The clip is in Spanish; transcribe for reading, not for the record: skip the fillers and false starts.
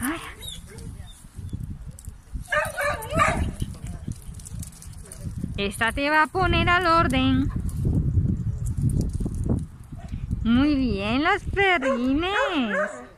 Ay. Esta te va a poner al orden. Muy bien, los perrines.